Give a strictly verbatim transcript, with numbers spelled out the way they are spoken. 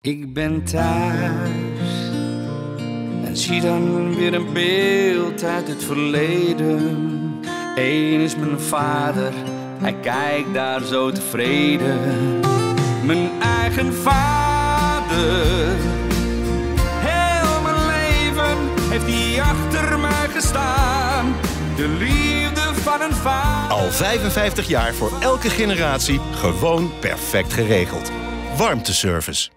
Ik ben thuis en zie dan weer een beeld uit het verleden. Eén is mijn vader, hij kijkt daar zo tevreden. Mijn eigen vader, heel mijn leven heeft hij achter mij gestaan. De liefde van een vader. Al vijfenvijftig jaar voor elke generatie gewoon perfect geregeld. Warmteservice.